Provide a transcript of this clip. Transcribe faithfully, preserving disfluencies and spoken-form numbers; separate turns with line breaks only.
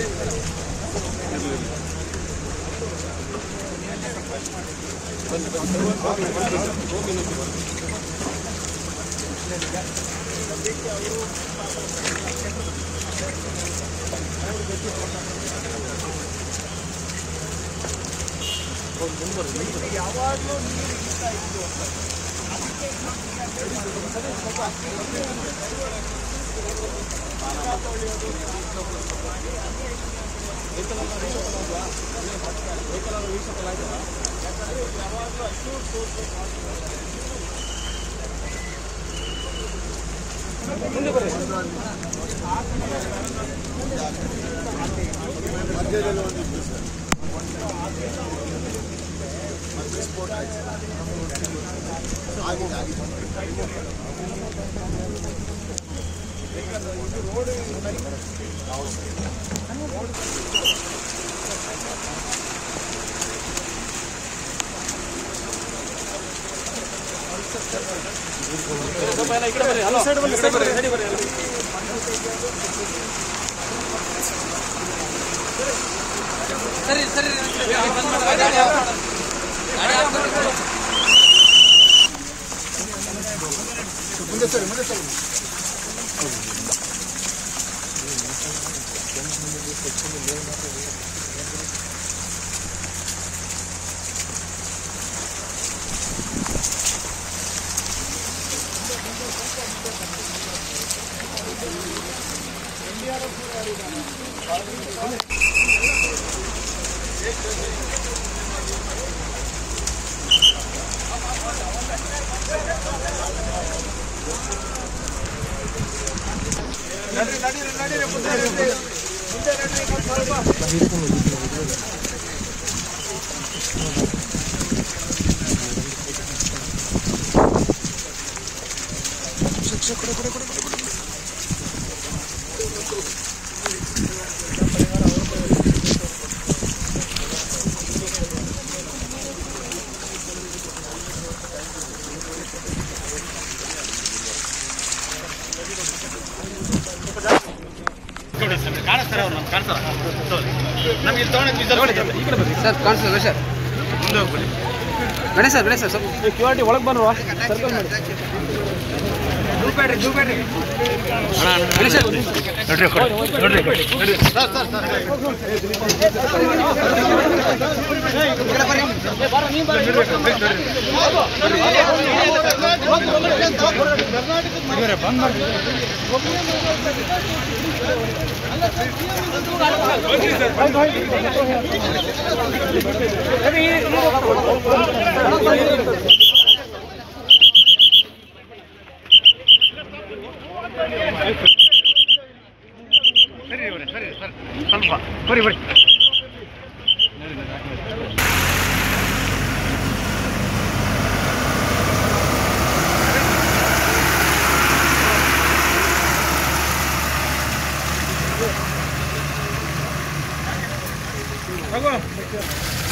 ಯಾವಾಗಲೂ ನೀರು ಇರ್ತಾ ಇತ್ತು ಅದಕ್ಕೆ ಯಾವಾಗಲೂ ಅಶ್ಯೂರ್ ಸೋರ್ಸ್ ಮುಂದೆ ಬರ್ರಿ ಮಧ್ಯದಲ್ಲಿ ಒಂದು ಸ್ಪೋರ್ಟ್ ಆಗಿದೆ ಆಗಿದೆ ರೋಡ್ ಈ ಕಡೆ ಬರ್ರಿ ಹಲೋ ಸೈಡ್ ಬರ್ರಿ ಬರ್ರಿ ರೆಡಿ ಬರ್ರಿ ಸರಿ ಸರಿ ಮುಂದೆ ಸರಿ ಮುಂದೆ ಸರಿ ನಡಿ ನಡಿ ನಡಿ ಮುಂದೆ ಮುಂದೆ ನಡಿ ಸ್ವಲ್ಪ ಕೊಡು ಕೊಡು ಕೊಡು ಕೊಡು ಕಾಣಿಸ್ತಾರೆ ಅವ್ರು ನಮ್ಗೆ ಕಾಣಿಸ್ತಾರೆ ನಮ್ಗೆ ಇಲ್ಲಿ ತೊಗೊಂಡು ಈ ಕಡೆ ಬರ್ರಿ ಸರ್ ಕಾಣಿಸ್ತದೆ ಸರ್ ಮುಂದೆ ಹೋಗ್ಬಿಡಿ ಗಣೇಶ್ ಸರ್ ಗಣೇಶ್ ಸರ್ ಸ್ವಲ್ಪ ಕ್ಯೂರಿಟಿ ಒಳಗೆ ಬನ್ನುವ ಸರ್ಕಲ್ ಮಾಡಿ ದೂಬೇಡ್ರಿ ದೂಬೇಡ್ರಿ ಗಣೇಶ್ ಸರ್ ನೋಡ್ರಿ ನೋಡ್ರಿ ನೋಡ್ರಿ ಸರ್ ಸರ್ ಸರ್ ಬಂದ್ ಮಾಡಿ ಸರಿ ಸರಿ ಸರ್ ಸ್ವಲ್ಪ ಬರಿ ಬರಿ ಹೋಗೋ